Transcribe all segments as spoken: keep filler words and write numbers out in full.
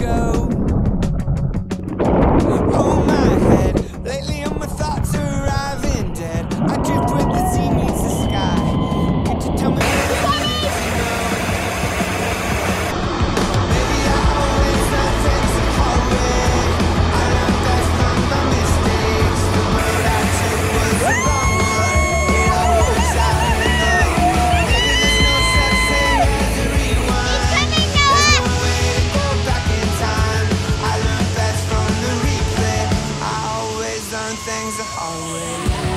go. Hold my head, lately all my thoughts are arriving dead. I drift where the sea meets the sky. Could you tell me where the need is to go? Maybe I always done things the hard way. I learned best from my mistakes. The road I took was the wrong one. It all works out in the long run. Maybe there's no such thing as a rewind. There's no way to go back in time. I learned best from the replay. I always learn things the hard way.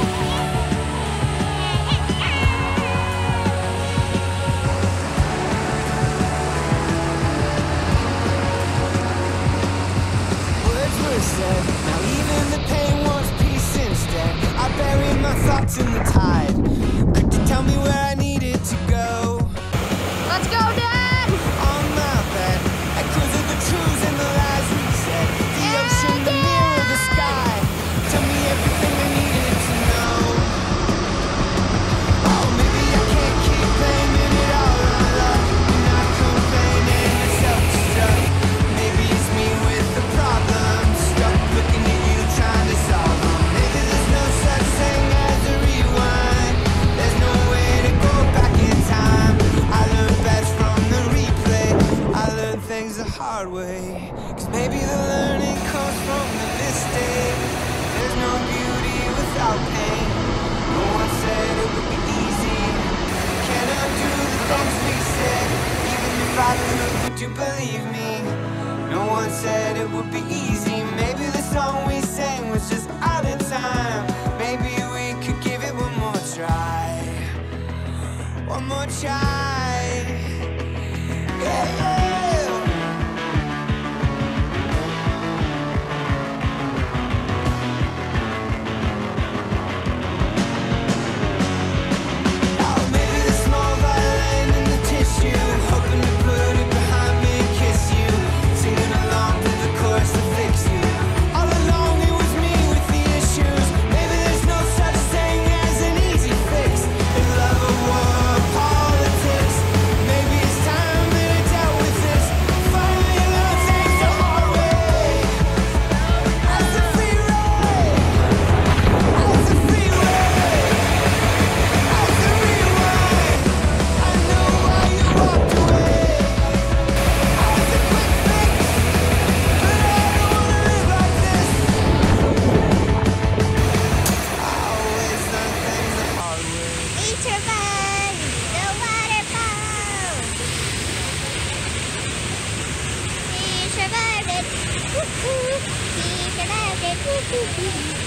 Words were said, now even the pain wants peace instead. I buried my thoughts in the tide. Could you tell me where I needed to go? Let's go, Dad! On my bed, echoes of the truths and the lies we said. The ocean, the mirror, the sky. Tell me everything I needed to know. Oh, maybe I can't keep blaming it all on love. You're not complaining, it's self-destruct. Maybe it's me with the problems. Stuck looking at you, trying to solve them. Maybe there's no such thing as a rewind. There's no way to go back in time. I learned best from the replay. I learned things the hard way. Cause maybe the learning comes from the mistake. There's no beauty without pain. No one said it would be easy. Can undo the things we said. Even if I could, would you believe me? No one said it would be easy. Maybe the song we sang was just out of time. Maybe we could give it one more try. One more try. Yeah, yeah. Oh, maybe the small violin in the tissue. Hoping to put it behind me and kiss you. Singing along to the chorus to fix you. All along it was me with the issues. Maybe there's no such thing as an easy fix. In love or war or politics. Maybe it's time that I dealt with this. Finally learn things the hard way. As the free ride. As the free ride. As the rewind. I know why you walked away. As a quick fix. But I don't wanna live like this. I always learn things the hard way. We survived the waterfall! We survived it! Woo-hoo! We survived it! Woo-hoo!